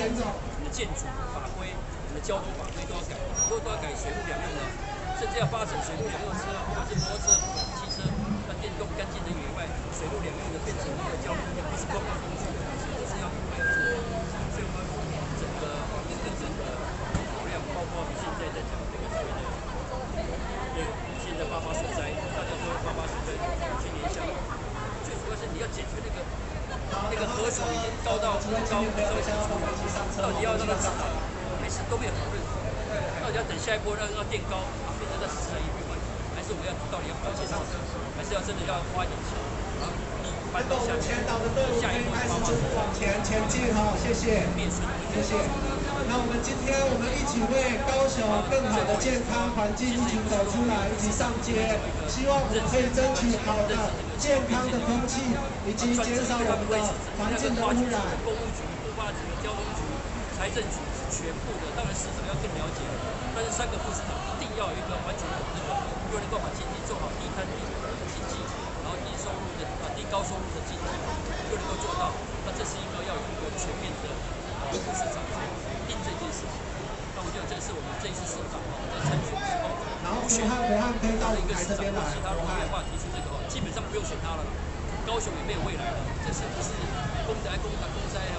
我们的建筑法规、我们的交通法规都要改，都要改水陆两用的，甚至要发展水陆两用车，不管是摩托车、汽车，那电动干净能源以外，水陆两用的变成一个交通，不是观光工具，是要所以我们整个跟整个流量，包括我们现在在讲这个所谓的，现在发水灾，大家都会发水灾，去年下来，最主要是你要解决那个河床已经高到高，到底要让它止涨，还是都没有讨论？到底要等下一波让垫高，变成在10亿100万，还是我们要到底要表现市场，还是要真的要花一点钱？ 跟我们前导的队伍可以开始逐步往前进哈，谢谢，谢谢。那我们今天我们一起为高雄更好的健康环境一起走出来，一起上街，希望我们可以争取好的健康的空气，以及减少我们的环境的污染。 公务局、国发局、交通局、财政局是全部的，当然市长要更了解，但是3个副市长一定要有一个完全懂这个，又能够把经济做好地摊地经济，然后低高收入的经济又能够做到，那这是一个要有一个全面的副市长定这件事情。那我觉得这是我们这一次市长在参选之后， 吴选可以到一个市长或其他人的话提出这个基本上不用选他了。高雄也没有未来了，这是不是公宅公灾啊？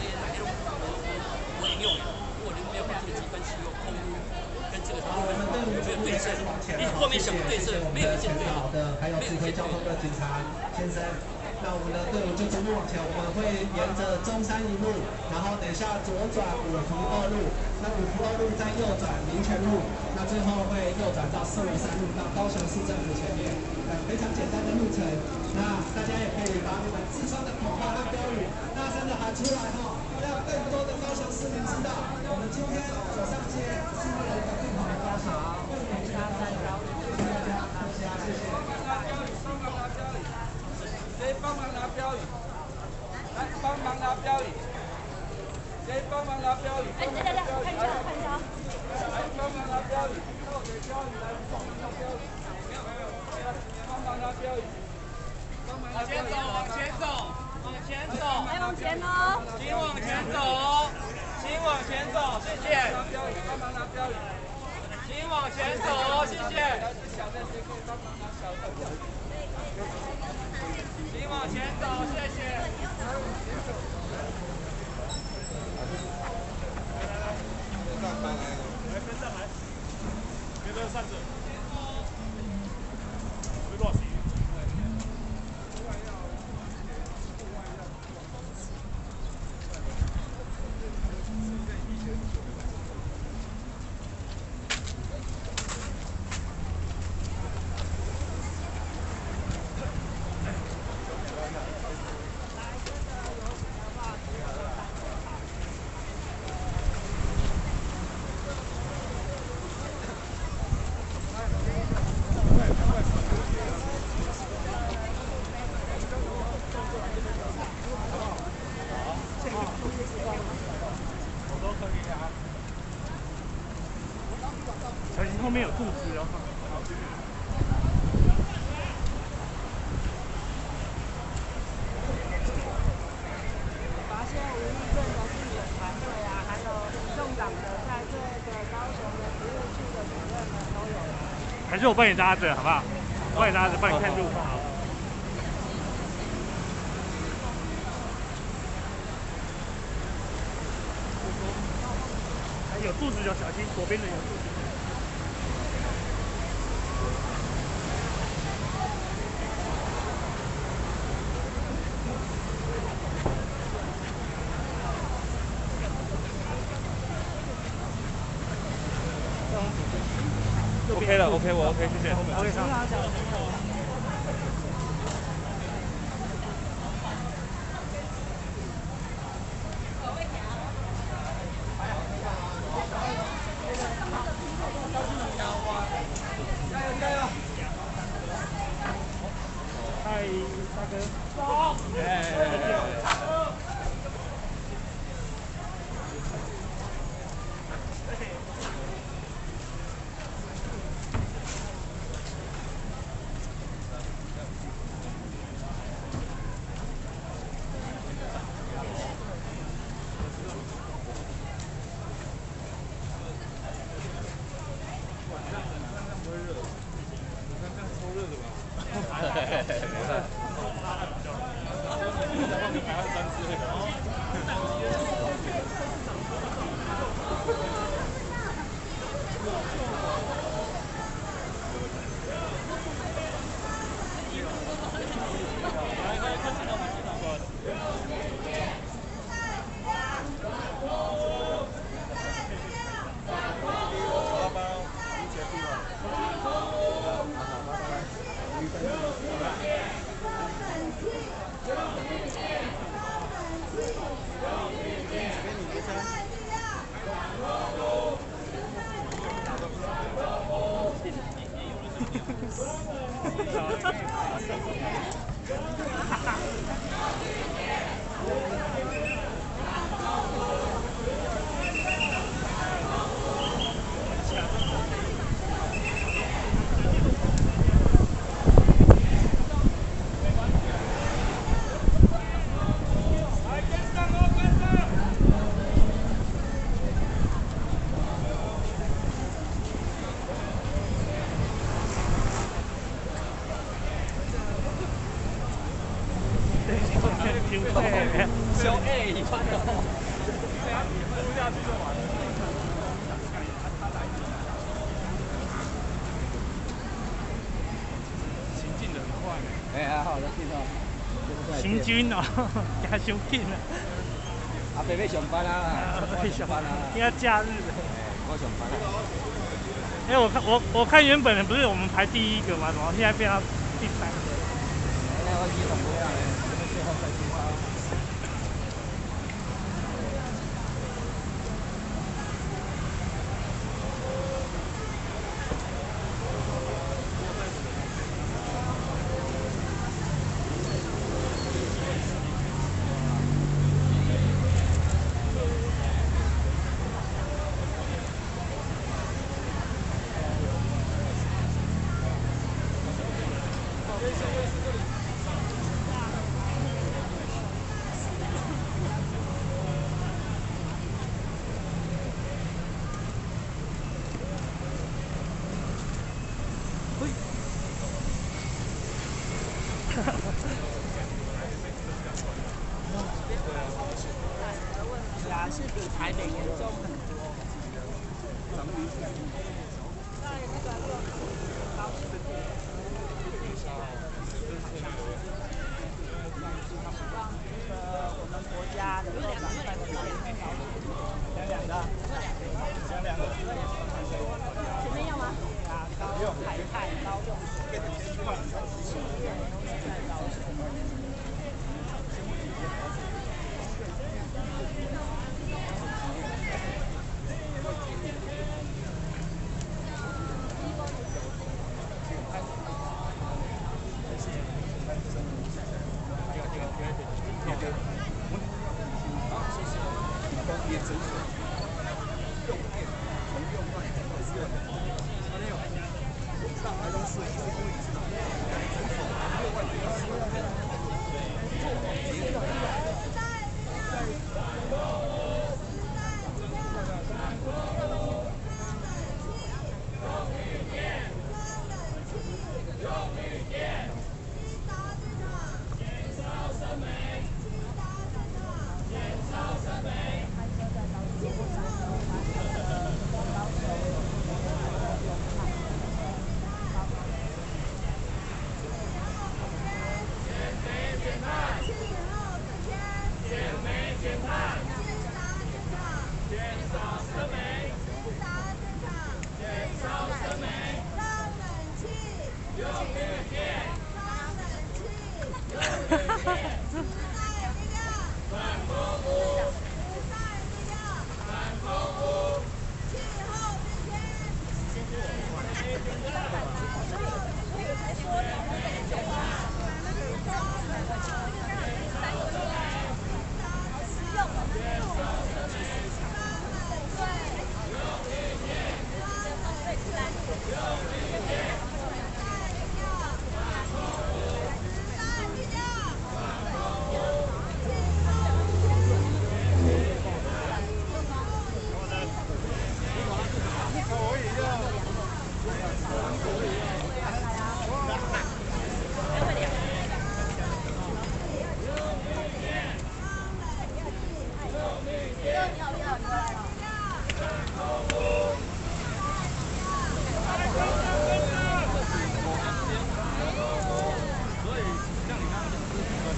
我引用的，如果你没有把这个积分器用空污跟这个有没有对称，你后面想对称，没有一件对好的，还有指挥交通的警察先生。那我们的队伍就逐步往前，我们会沿着中山一路，然后等一下左转5福2路，那5福2路再右转民权路，那最后会右转到453路到高雄市政府前面，非常简单的路程。那大家也可以把你们自创的口号和标语大声的喊出来哈，让更多的高雄市民知道，我们今天走上街是为了一个更好的高雄，更美的高雄。谢谢大家，谢谢。 谁帮忙拿标语？来帮忙拿标语。谁帮忙拿标语？ 哎，等一下，看一下。 来帮忙拿标语，到给标语来帮忙拿标语。帮忙拿标语。往前走，往前走，往前走。 来往前哦。 请往前走，请往前走，谢谢。拿标语，帮忙拿标语。请往前走，谢谢。小的谁可以帮忙拿小的标语？请往前走，谢谢。来，跟上来，别都上着。会落水。后面有柱子哦。 发现无意证的竞选团队啊，还有民众党的在这个高雄的服务处的主任们都有。 还是我帮你拉着，好不好？帮你拉着，帮你看路。好。有柱子就小心，左边的有柱子。OK 了 ，OK， 我 OK， 谢谢。OK， 好。嗨，大哥。走。 没办法。 小 A 一般的。 行进的很快。 哎，还好，听到。 行军哦，加伤紧啊！ 阿伯要上班啊，我上班啊。 要假日的。 我上班啊。 我看原本不是我们排第1个嘛，怎么现在变到第3个？ 我系统不一样嘞，最后再出发。 是比台北严重很多。在那个高雄，让那个我们国家的州长在那边两个，前面要吗？啊，高海派、高雄企业都是在高雄。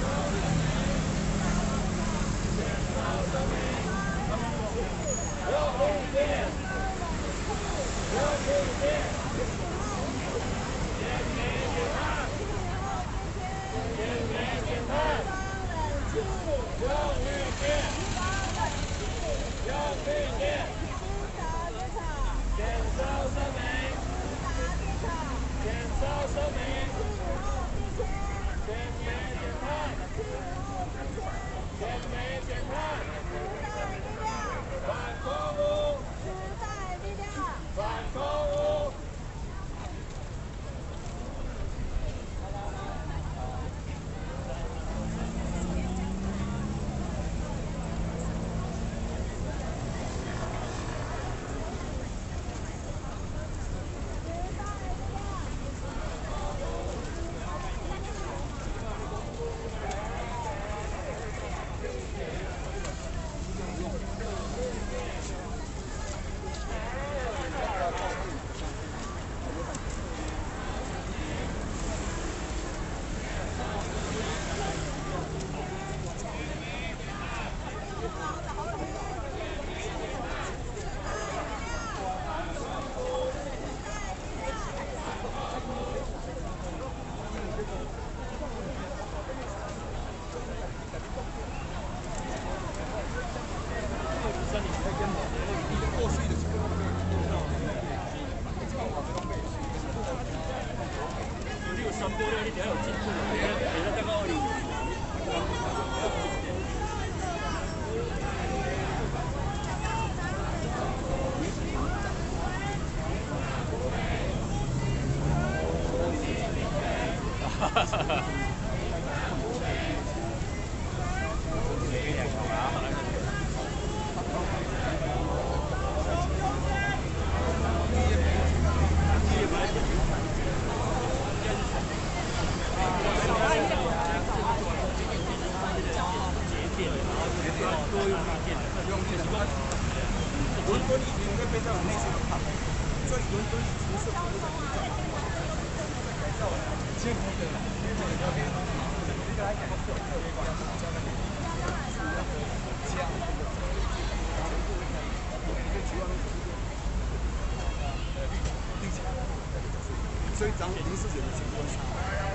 所以当临时有的情况下，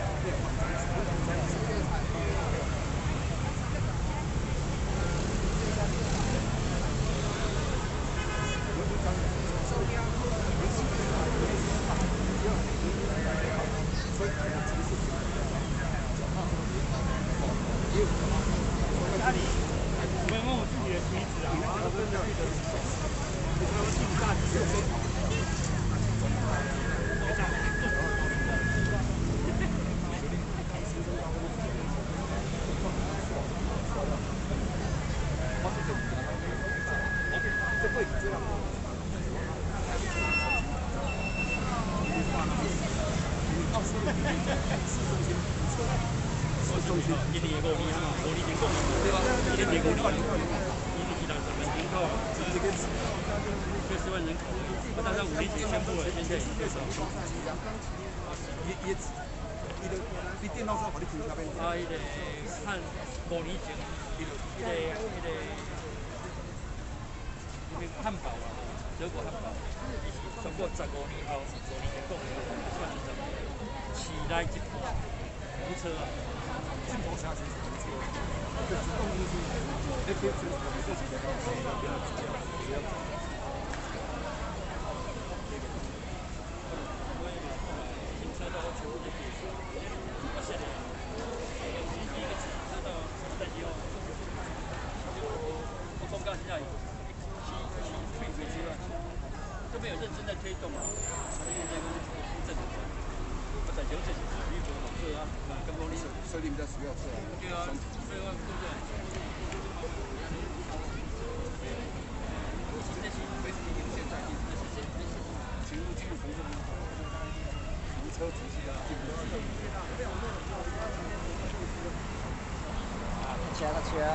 你电脑上把你评价变。 啊，伊个看5年前，伊个汉堡啊，德国汉堡，伊是全部15年后5年前讲的，算是什么？起来一盘胡车啊！ 进口车是胡车，就是动力是那边就是我们自己的东西，不要不要。 这边有认真在推动啊，政府，我在游这些体育活动是啊，跟公里所以你们在需要车。 对啊，对啊，对不对？这些非是明显在地，这些请勿进行停车直接啊， 加个车，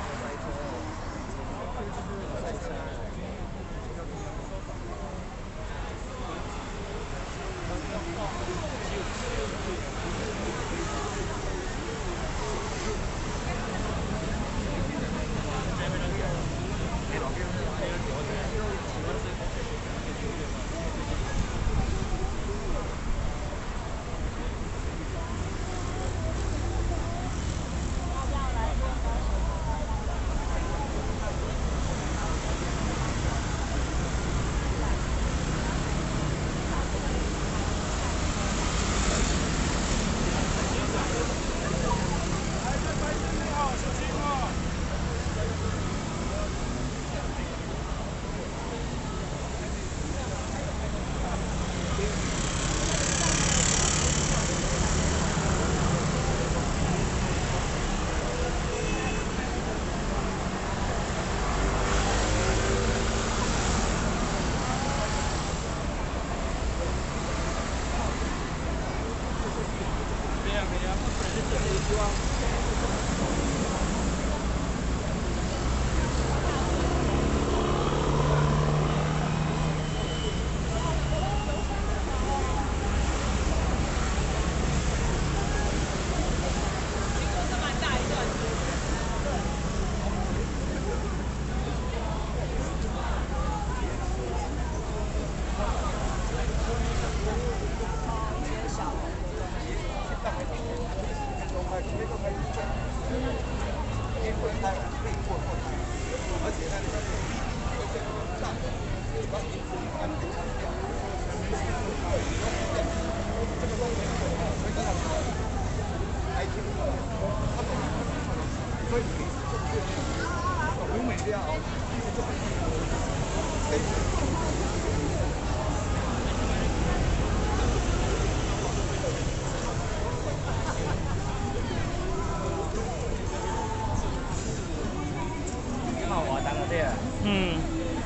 赛车。 嗯。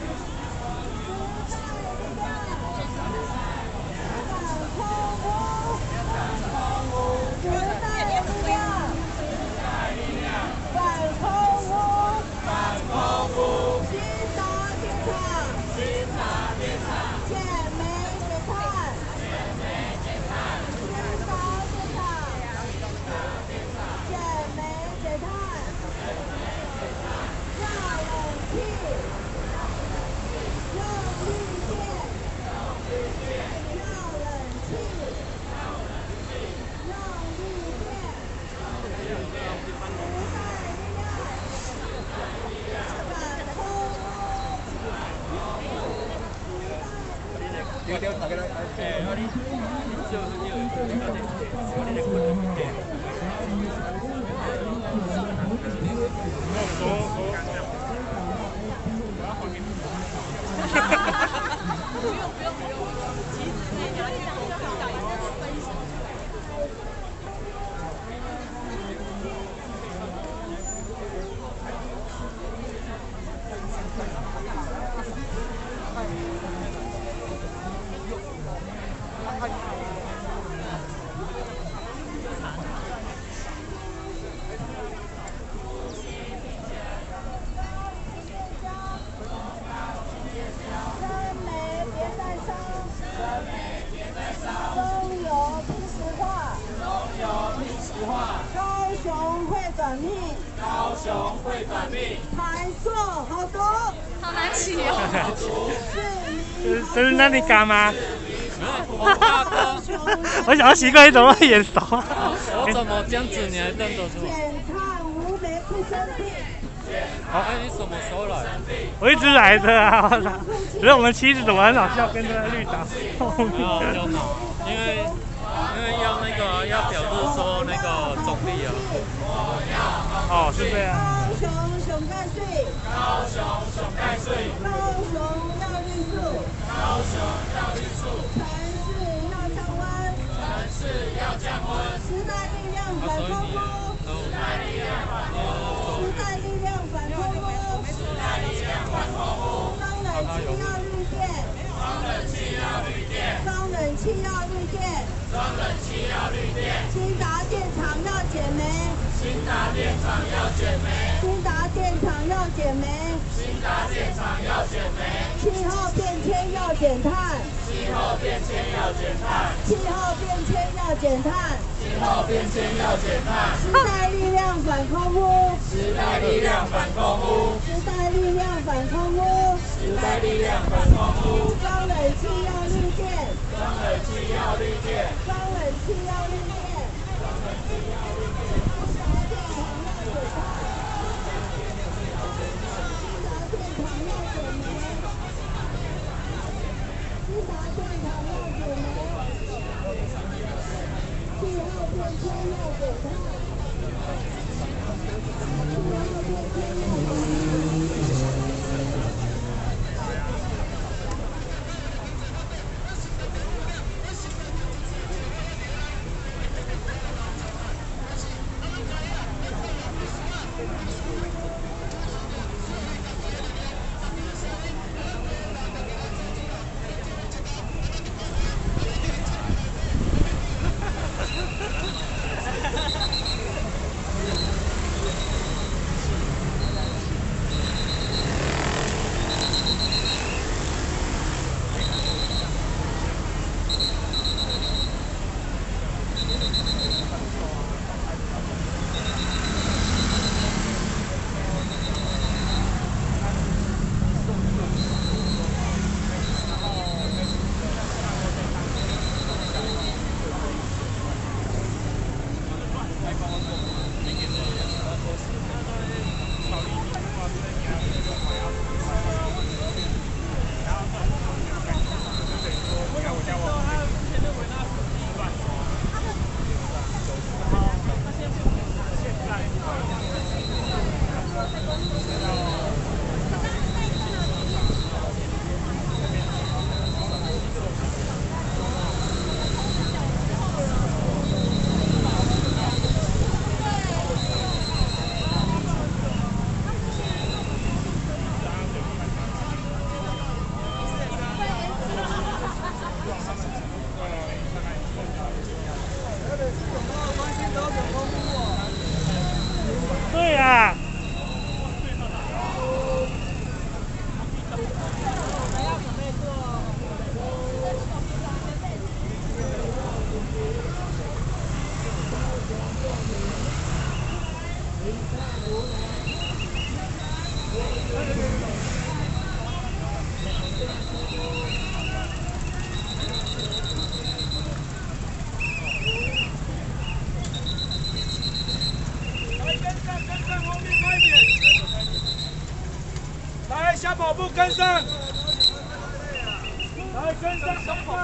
高雄会转命，台塑好多， 好难起哦。 这是那你干吗？我想要奇怪，你怎么会眼熟？ 我怎么这样子你还认得出？ 减碳无煤不生病。 好，哎，你什么时候来？ 我一直来的啊！只是我们妻子怎么很好笑，跟着绿岛后面。 没有，就好，因为要那个要表示说那个总理啊。 哦，是这样。 高雄熊盖水， 高雄熊盖水， 高雄要绿树， 高雄要绿树， 城市要降温， 城市要降温， 时代力量反空污， 时代力量反空污， 时代力量反空污， 时代力量反空污， 装冷气要绿电， 装冷气要绿电， 装冷气要绿电， 装冷气要绿电， 新达电厂要减煤。 新达电厂要减煤， 新达电厂要减煤， 新达电厂要减煤， 气候变迁要减碳， 气候变迁要减碳， 气候变迁要减碳， 气候变迁要减碳， 时代力量反空污， 时代力量反空污， 时代力量反空污， 时代力量反空污， 装冷气要绿电， 装冷气要绿电， 装冷气要绿电，装冷气要绿电。 来，小跑步跟上，来跟上，小跑。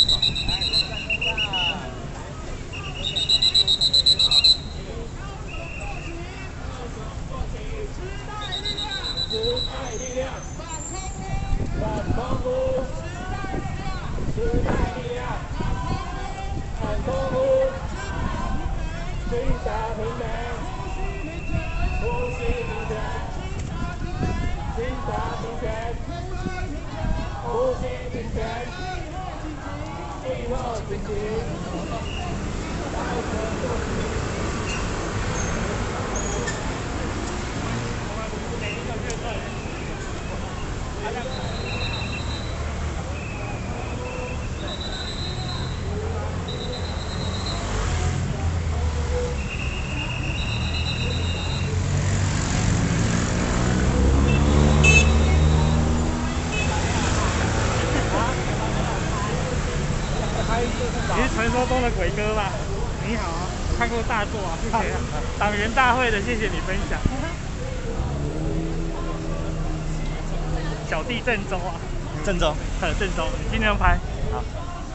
时代力量，反空屋，时代力量，反空屋，寻找平等，呼吸平权。寻找平权，呼吸平权，气候平权，大神共识。每一个乐队， 你是传说中的鬼哥吧？你好，看过大作啊，谢谢啊。党员大会的，谢谢你分享。小弟郑州啊， 郑州， 郑州，你今天拍。好。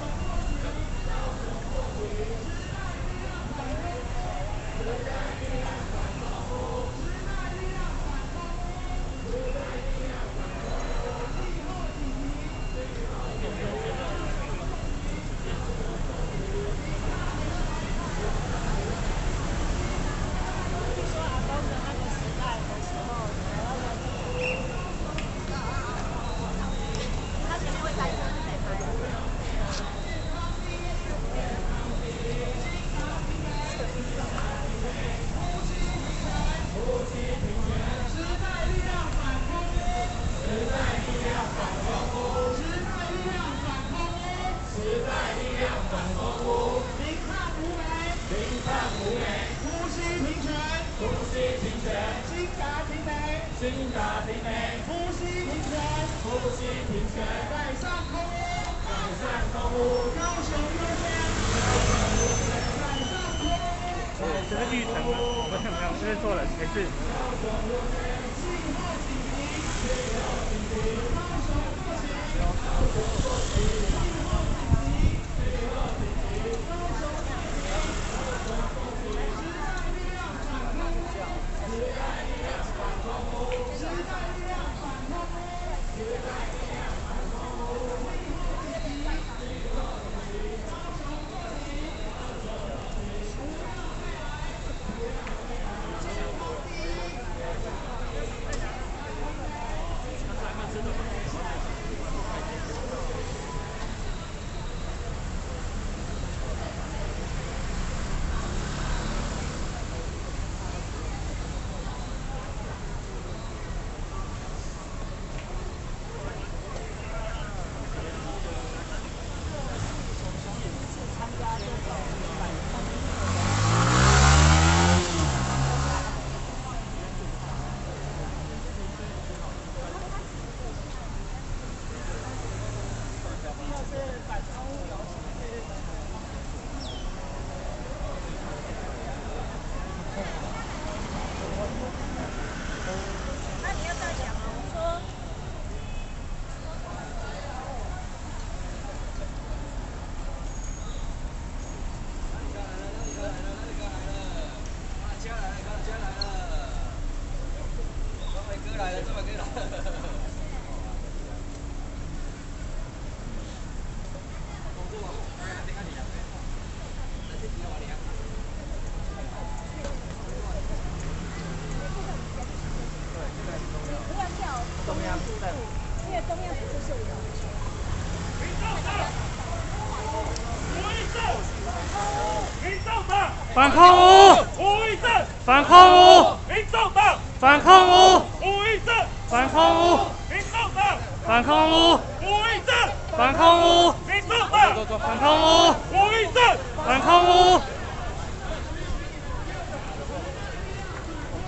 新达平美，呼吸平权，呼吸平权，改善空污，改善空污，高雄优先，改善空污。 这是绿城吗？没有，这是错了，没事。反抗污！反抗污！反抗污！反抗污！反抗污！反抗污！反抗污！反抗污！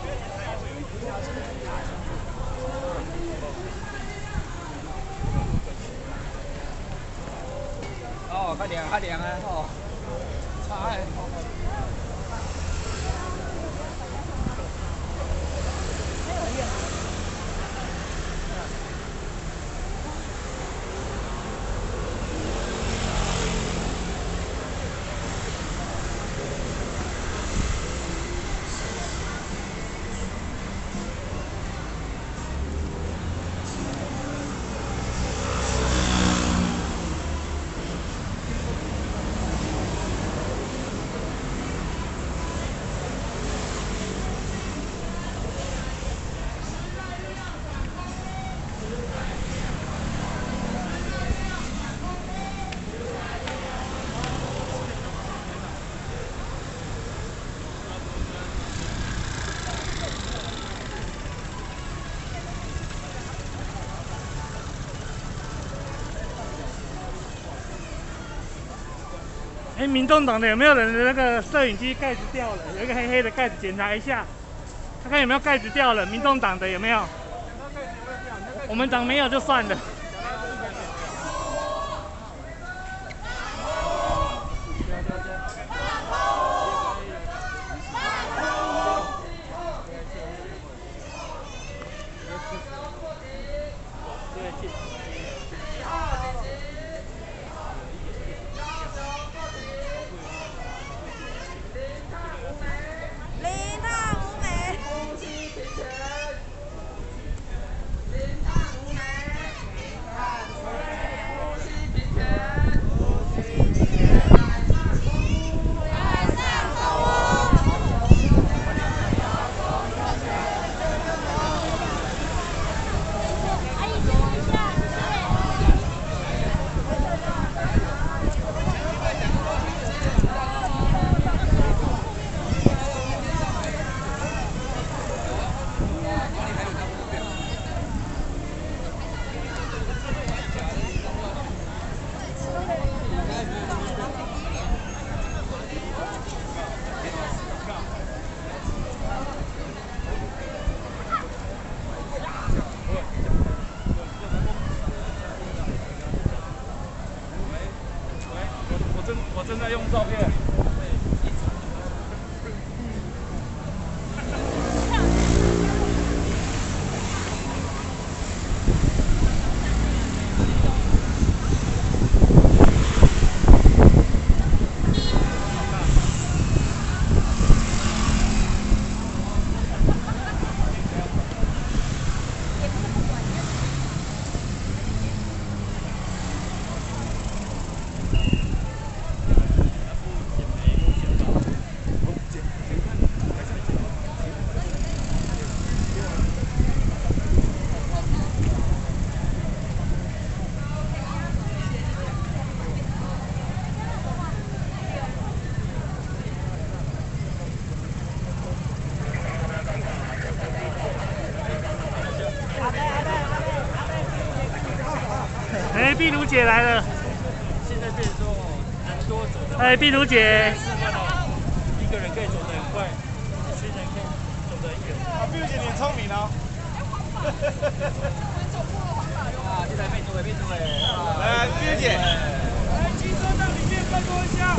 较凉啊吼，差诶。 哎，民众党的有没有人的那个摄影机盖子掉了？有一个黑黑的盖子，检查一下，看看有没有盖子掉了。民众党的有没有？我们党没有就算了。 我正在用照片。 哎，壁炉姐来了。 现在变成说人多走的。 哎，壁炉姐。 一个人可以走得很快，一群人可以走得很远。 啊，壁炉姐你聪明哦。啊，这台壁炉的。来，壁炉姐。来，机车到里面再多一下。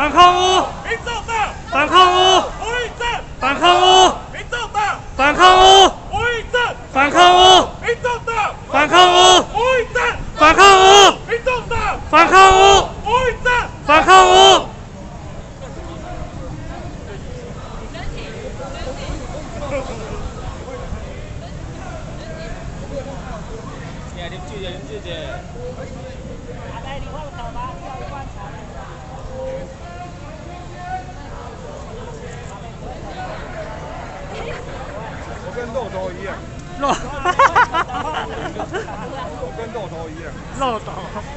反抗五， 民众党， 反抗五， 无意证， 反抗五， 民众党， 反抗五， 无意证， 反抗五， 民众党， 反抗五， 无意证， 反抗五， 民众党， 反抗五， 无意证， 反抗五。 我跟肉头一样， 肉， 我跟肉头一样。 肉头。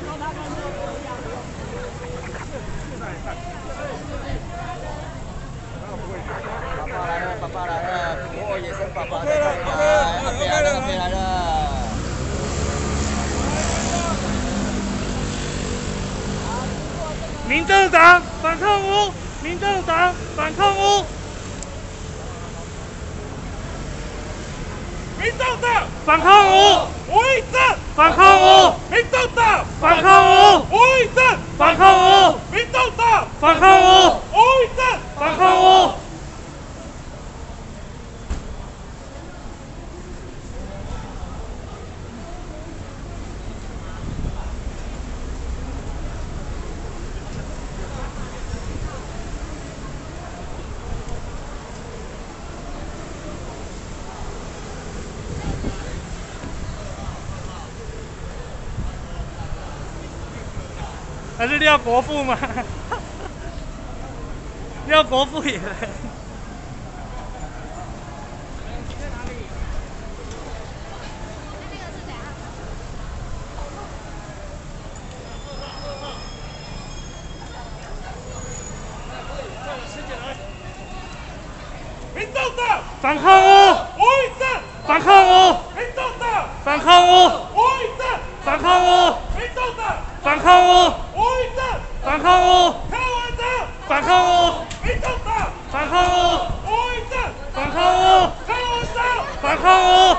爸爸来了，爸爸来了，哦，野生爸爸在这里来，阿北来了，阿北来了。 民政党反抗五，民政党反抗五， 民众党， 反抗五， 无意证， 反抗五， 民众党， 反抗五， 无意证， 反抗五， 民众党， 反抗五， 无意证， 反抗五。还是廖国富吗？廖国富也来。 民众党， 反抗五， 无意证， 反抗五， 民众党， 反抗五， 无意证， 反抗五， 民众党， 反抗五， 无意证， 反抗五， 柯文哲， 反抗五， 民众党， 反抗五， 无意证， 反抗五， 柯文哲， 反抗五。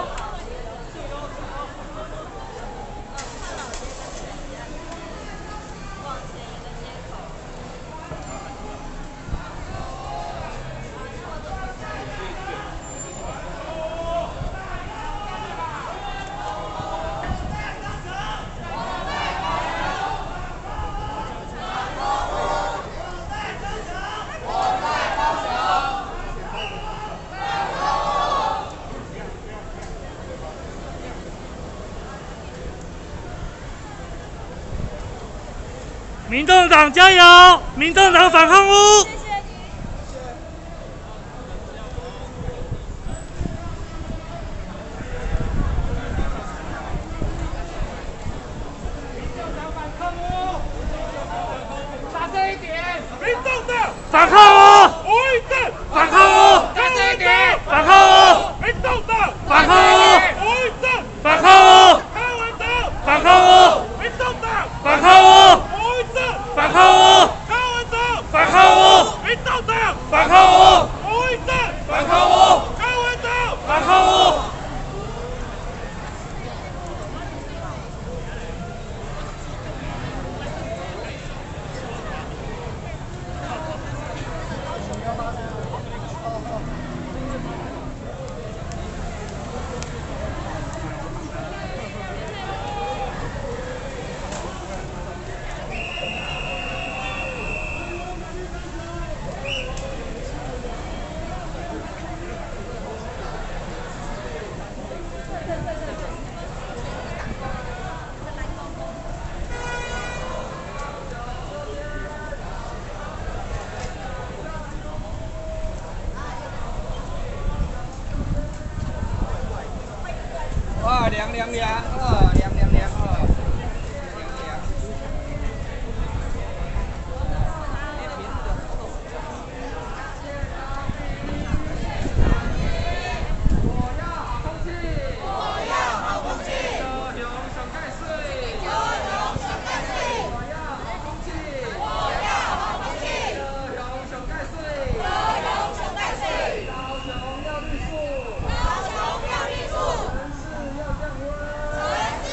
民众党加油！民众党反抗污！ 大声一点！民众党反抗污！ 无意证！ 反抗污！ 大声一点！ 反抗污！ 民众党反抗污！ 无意证！ 反抗污！ 柯文哲反抗污！ 民众党反抗污！ 无意证！ 反抗污！ 柯文哲反抗污！ 民众党反抗污！ 无意证！ 反抗污！ 柯文哲反抗污！ 哇，凉凉凉，凉凉凉哦。 民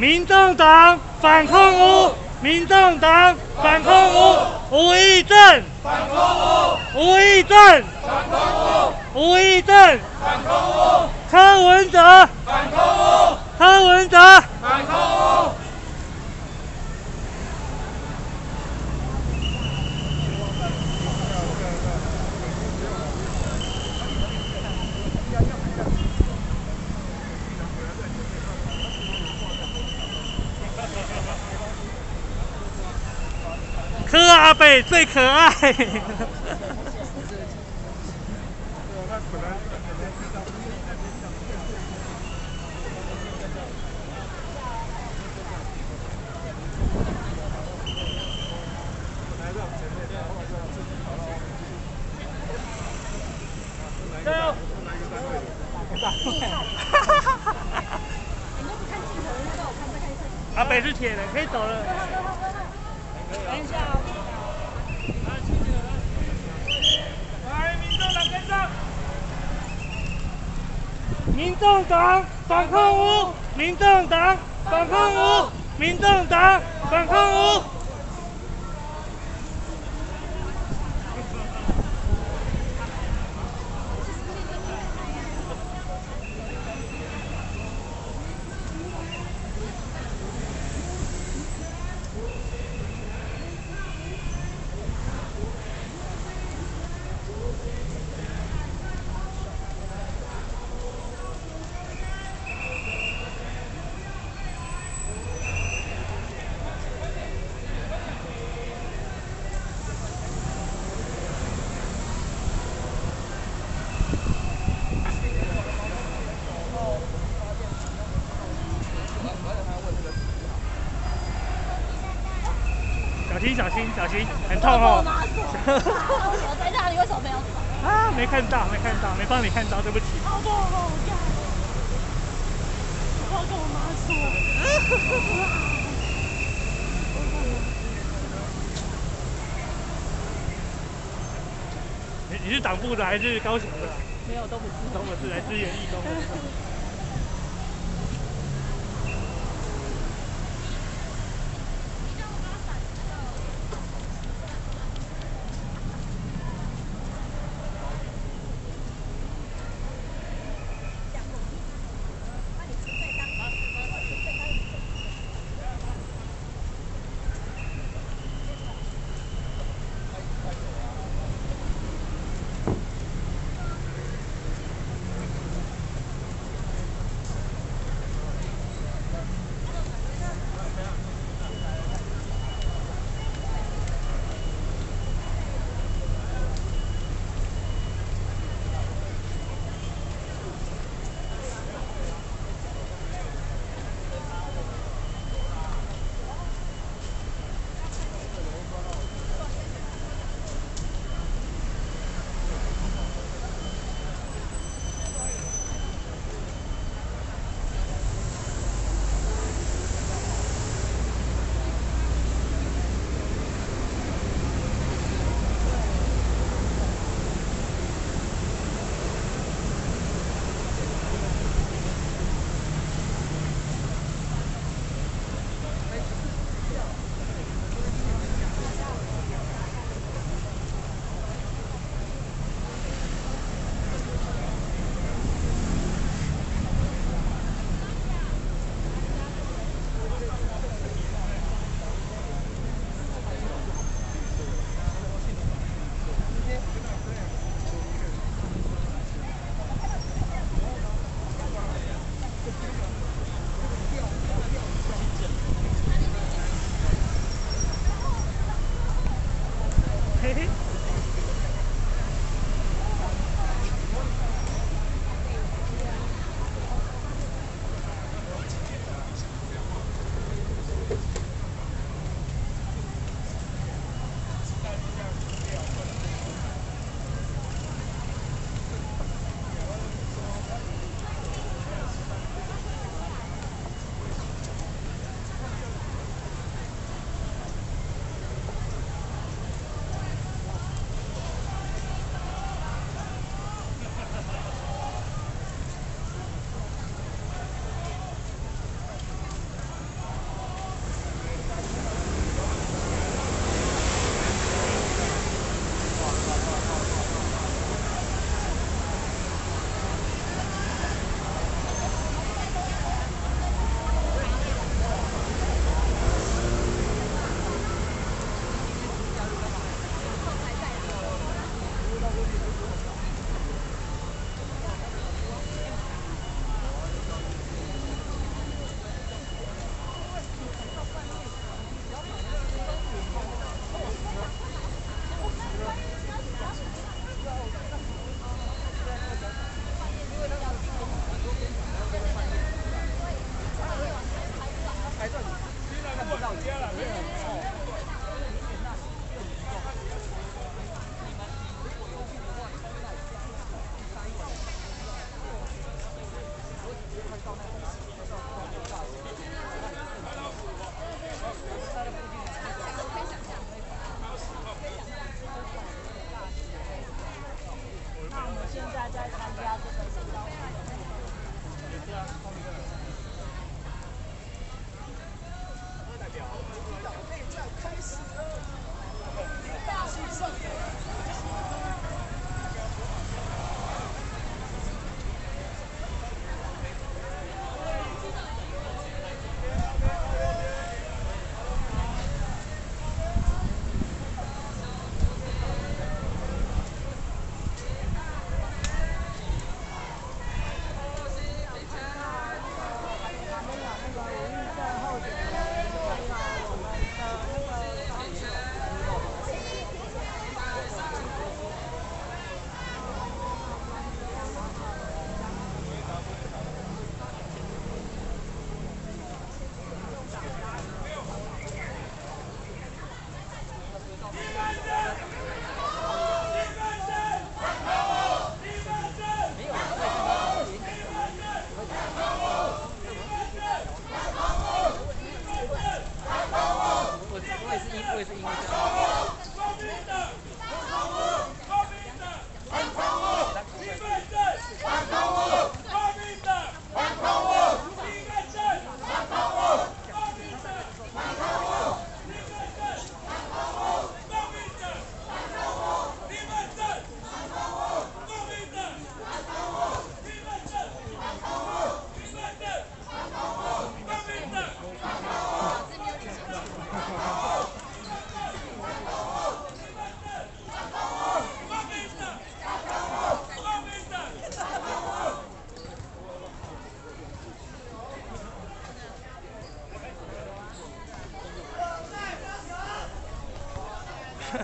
民众党反空污，民众党反空污，吴益政反空污，吴益政反空污，吴益政反空污，柯文哲反空污，柯文哲反空污。柯阿北最可爱。加油！阿北是铁的，可以走了。等一下哦。来，民众党跟上！民众党反空污，民众党反空污，民众党反空污。小心，小心，很痛哦！ 我在那里，为什么没有走？ 啊，没看到，没帮你看到，对不起。 好痛，好痛！我要跟我妈说。 你是党部的还是高雄的？ 没有，都不是， 都不是，来支援义工。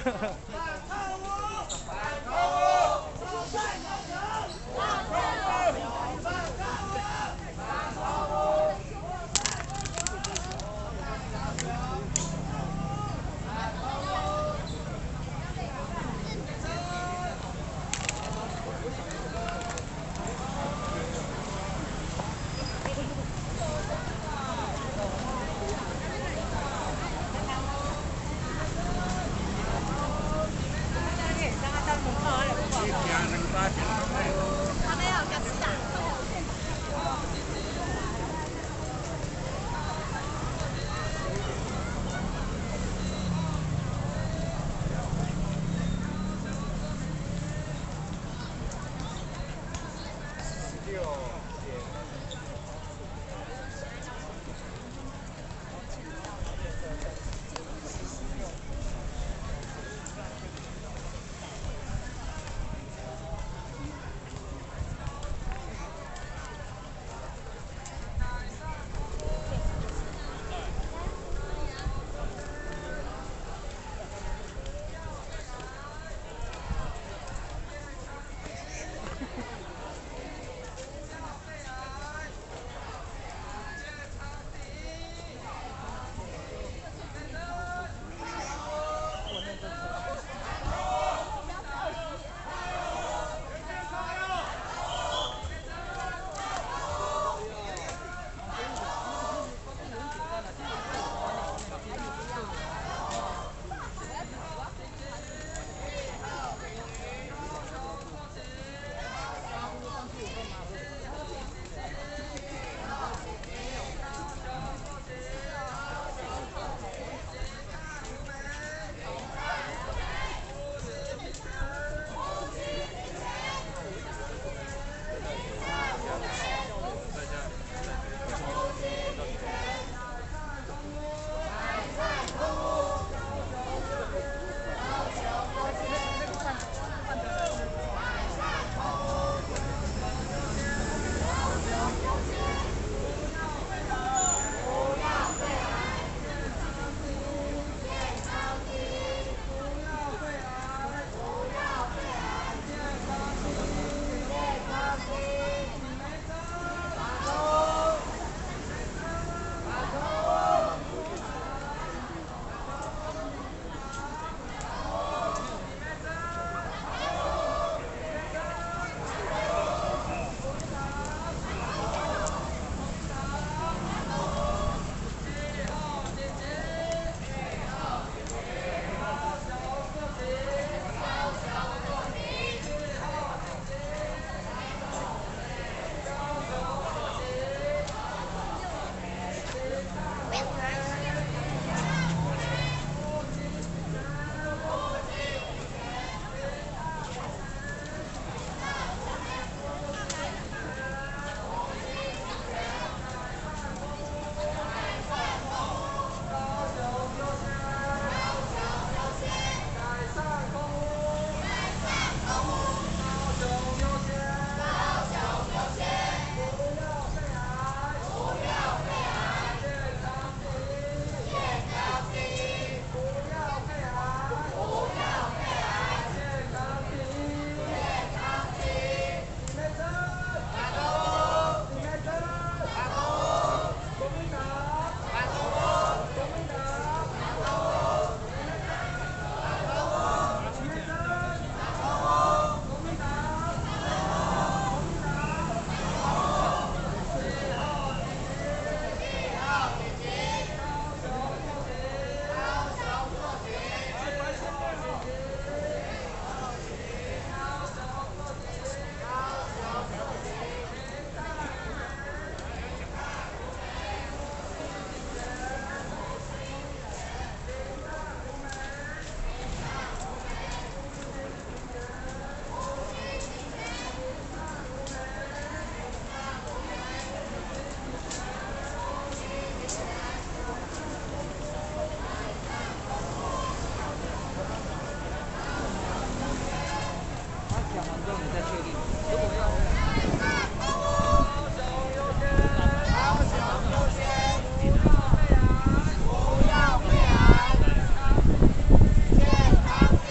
健康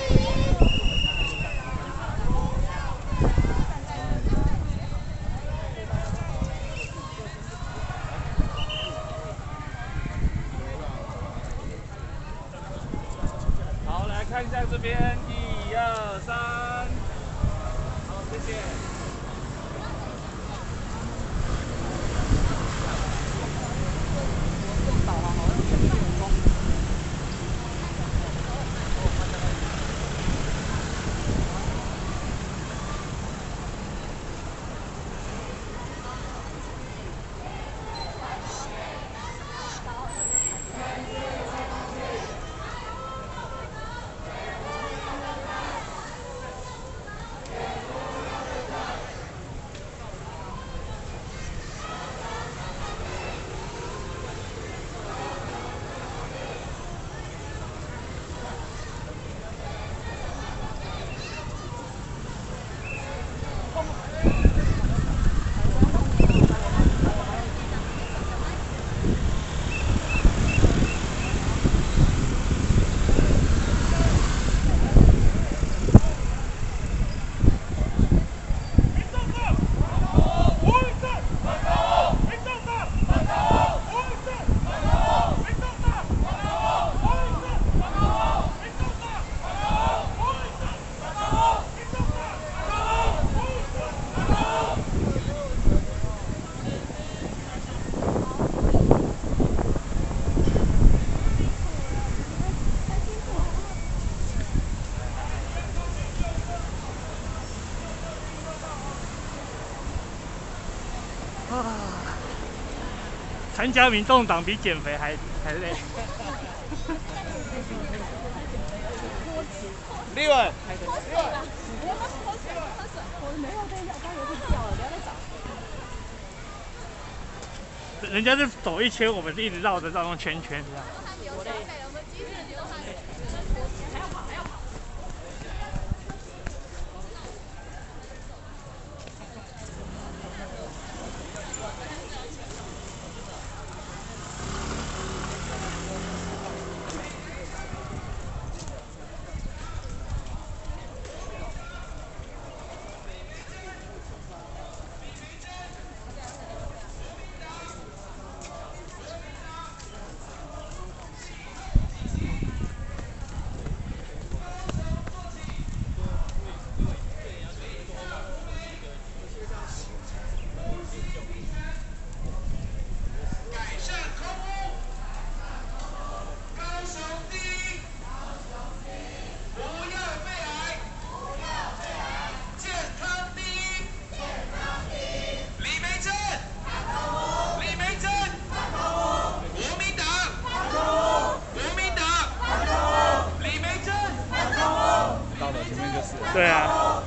这边，1、2、3，好，谢谢。导航好像有点光。 参加民众党比减肥还累。 立文， 我没有跟你讲，刚有点掉了，不要再找。 人家是走一圈，我们是一直绕着绕圈圈这样。对啊。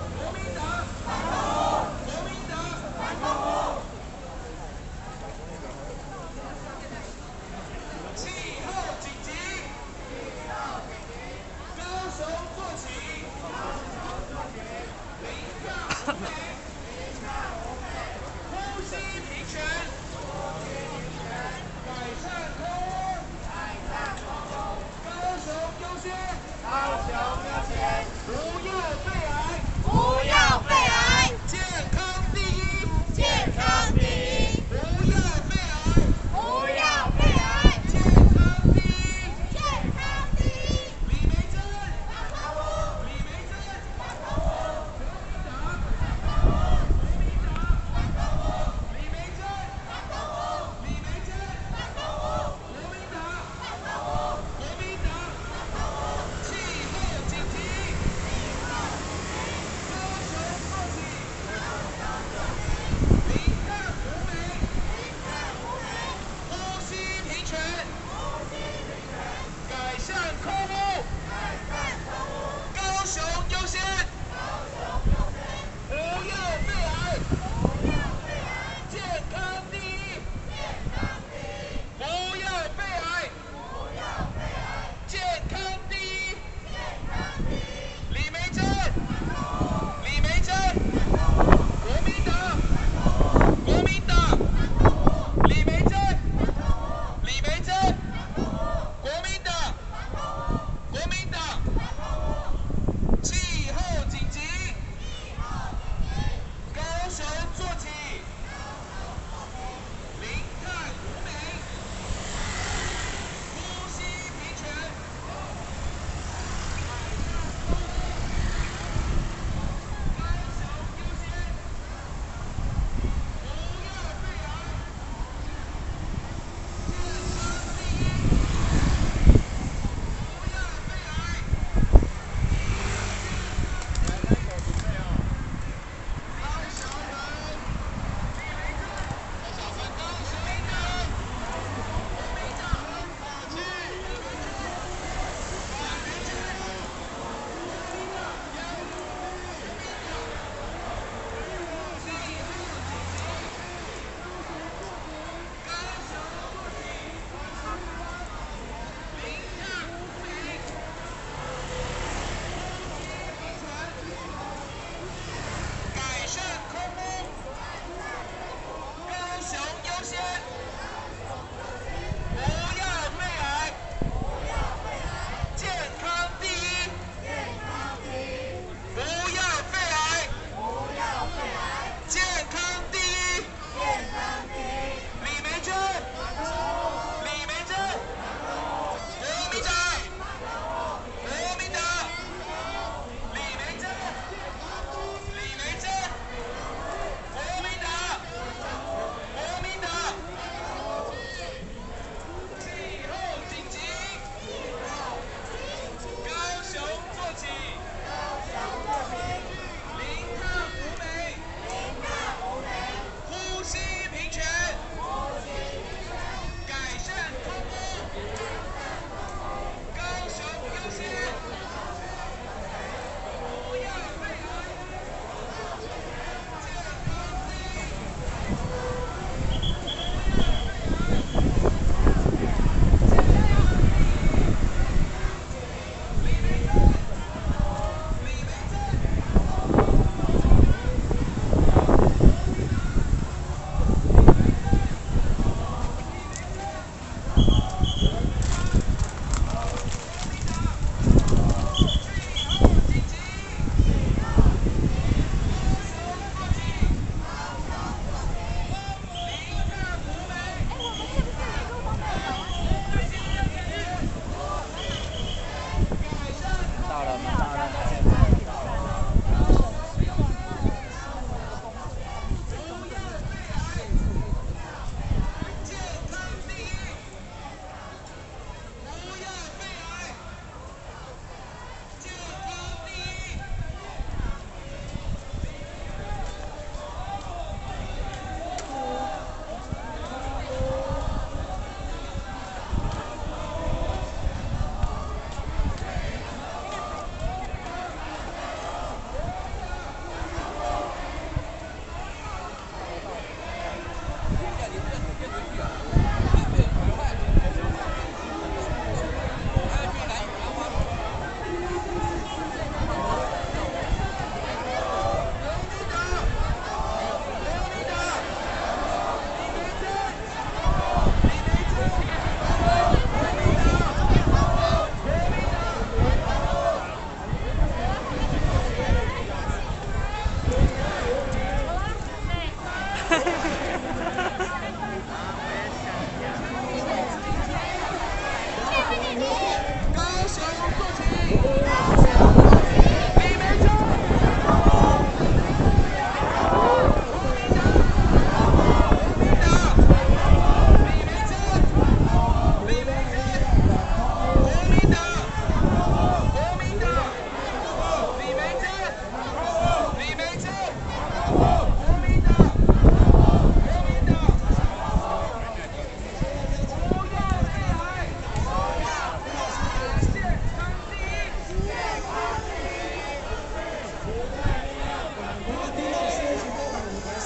丁老师，请到舞台上。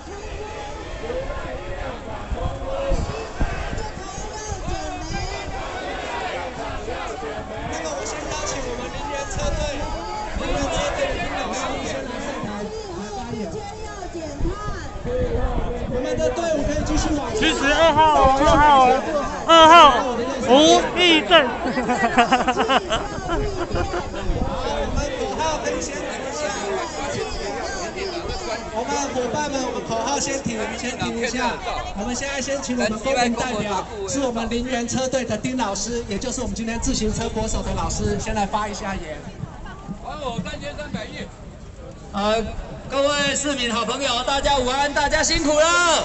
那么我先邀请我们林园车队的丁老师先来上台来发言。我们的队伍可以继续往前。 其实2号吴义正。 我们伙伴们，我们口号先停一下。我们现在先请我们公民代表，是我们林园车队的丁老师，也就是我们今天自行车国手的老师，先来发一下言。 我3300亿。 各位市民好朋友，大家午安，大家辛苦了。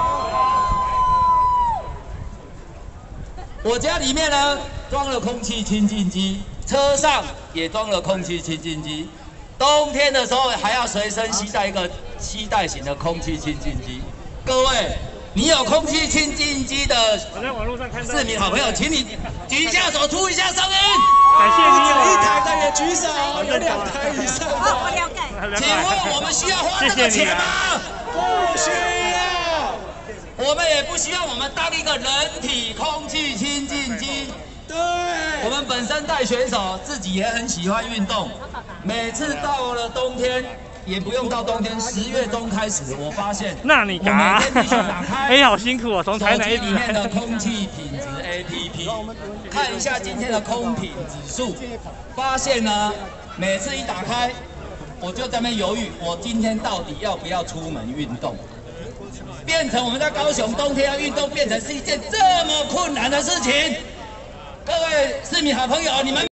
我家里面呢装了空气清净机，车上也装了空气清净机。冬天的时候还要随身携带一个吸带型的空气清净机。各位，你有空气清净机的市民好朋友，请你举一下手，出一下声音。 感谢你一台的也举手，有2台以上的。 我了解。 请问我们需要花这个钱吗？ 不需要。 我们也不需要我们当一个人体空气清净机。 对。 我们本身带选手，自己也很喜欢运动。每次到了冬天，也不用到冬天，10月中开始，我发现， 那你我每天必须打开， 哎，好辛苦哦，从台南一直里面的空气品质 APP， 看一下今天的空品指数，发现呢，每次一打开，我就在那边犹豫，我今天到底要不要出门运动？变成我们在高雄冬天要运动，变成是一件这么困难的事情。各位市民好朋友，你们